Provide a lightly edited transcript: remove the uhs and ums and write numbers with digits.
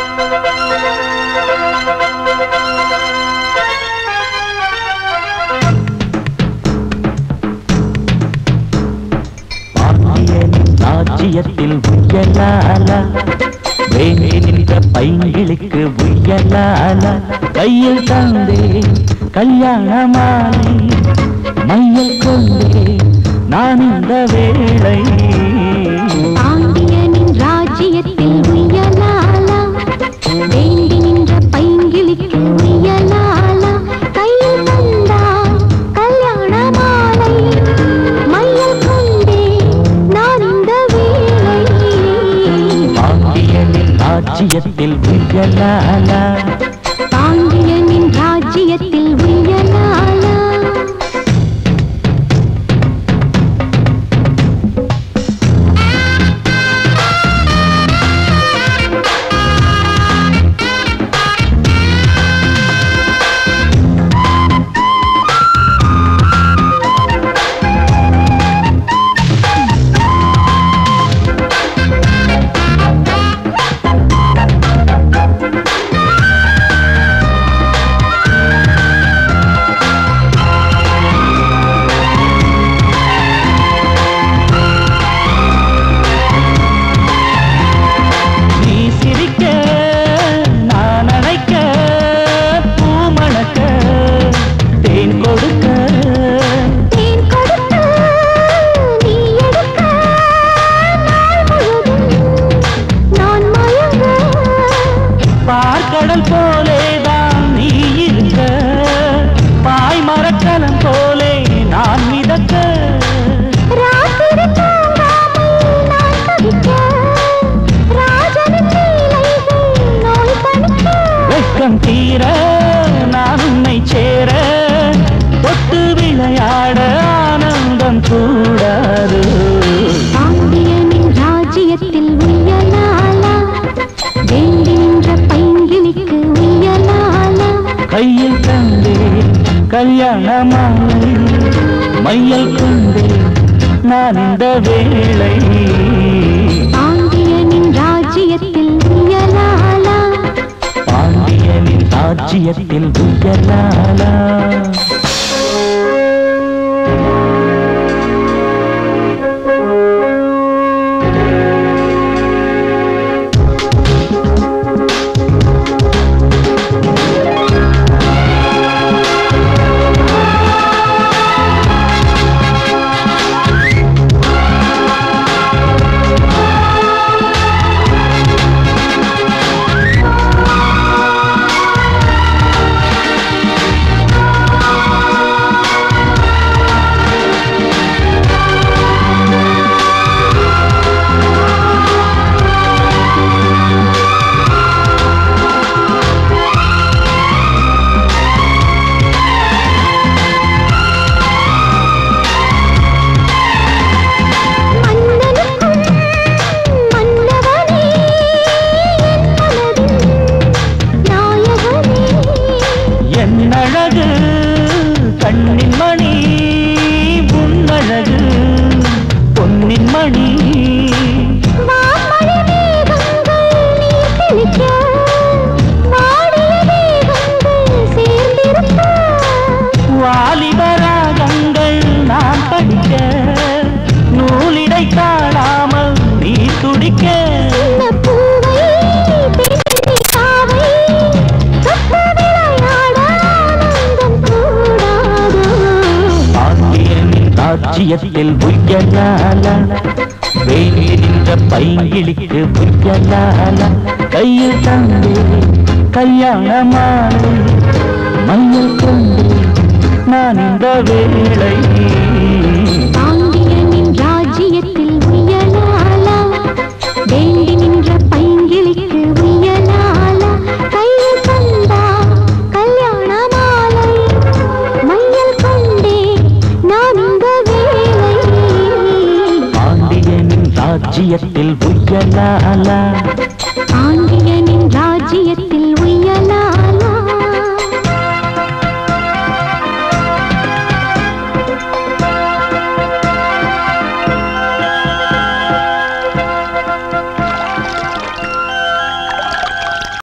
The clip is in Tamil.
ராஜ்யத்தில் உயலாலா வேண்டி நின்ற பைங்கிளுக்கு உயலாலா கையில் தந்தே கல்யாண மாலை மையில் கொண்டே நான் இந்த வேளை பாண்டியனின் ராஜ்யத்தில் உயலாலா வேண்டி நின்ற பைங்கிளுக்கு உயலாலா கையில் தந்தாய் கல்யாண மாலை மையில் கொண்டே நான் இந்த வேளை பாண்டியனின் ராஜ்யத்தில் உயலாலா பாண்டியனின் ராஜ்யத்தில் உயலாலா தீர நான் உன்னை சேர தொட்டு விளையாட ஆனந்தம் கூடாது பாண்டியனின் ராஜ்யத்தில் உயலாலா வேண்டி நின்ற பைங்கிளிக்கு உயலாலா கையில் தந்தே கல்யாண மாலை மையில் கொண்டே நான் இந்த வேளை பாண்டியனின் ராஜ்யத்தில் உயலாலா பாண்டியனின் ராஜ்யத்தில் உயலாலா ராஜ்யத்தில் உயலாலா வேண்டி நின்ற பைங்கிளிக்கு உயலாலா கையில் தந்தே கல்யாண மாலை மையில் கொண்டே நான் இந்த வேளை பாண்டியனின் ராஜ்யத்தில் உயலாலா வேண்டி நின்ற பைங்கிளிக்கு உயலாலா கையில் தந்தா கல்யாண மாலை மையில் கொண்டே நான் இந்த வேளை பாண்டியனின் ராஜ்யத்தில் உயலாலா